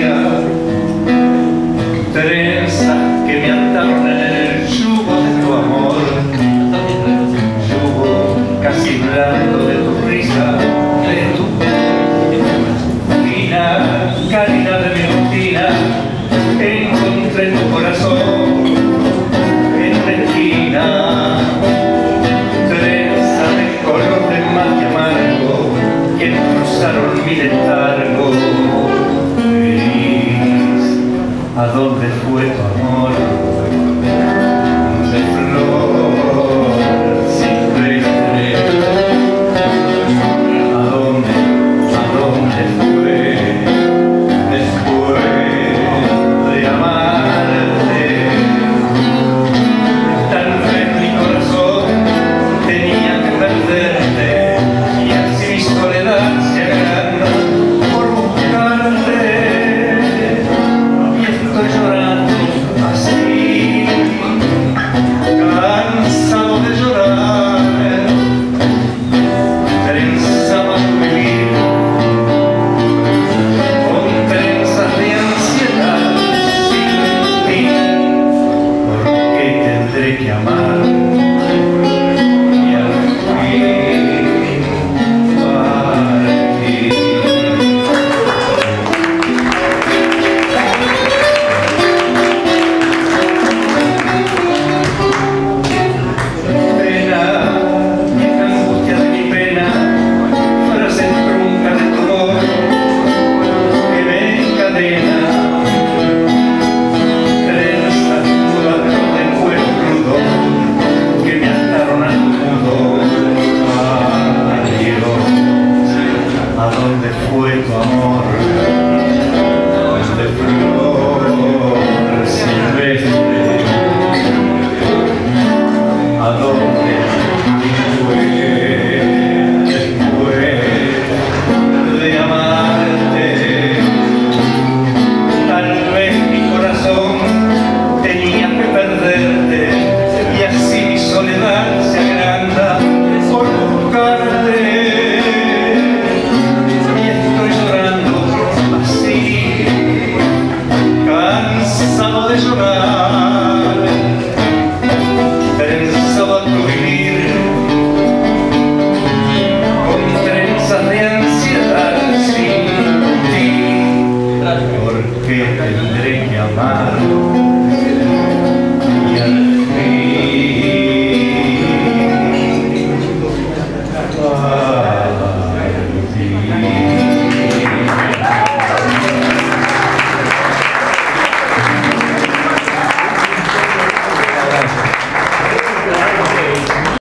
melancolía, trenzas que me ataron en el yugo de tu amor, yugo casi blando de tu risa, de tu fina calidad de mi rutina. Encontré tu corazón en una esquina, trenza de color de mate amargo que cruzaron mi letargo. Gris, ¿a dónde fue tu amor? De flor silvestre, ¿a dónde fue? Que amar y al fin partir. Pena, esta angustia de mi pena, frase trunca de tu dolor que me encadena. ¿A dónde fue tu amor? De flor silvestre, ¿a dónde fue después de amarte? Tal vez mi corazón tenía que perderte y así mi soledad se agranda por buscarte. Cansado de llorar, pensaba tu vivir con trenzas de ansiedad sin ti. ¿Por qué tendré que amar?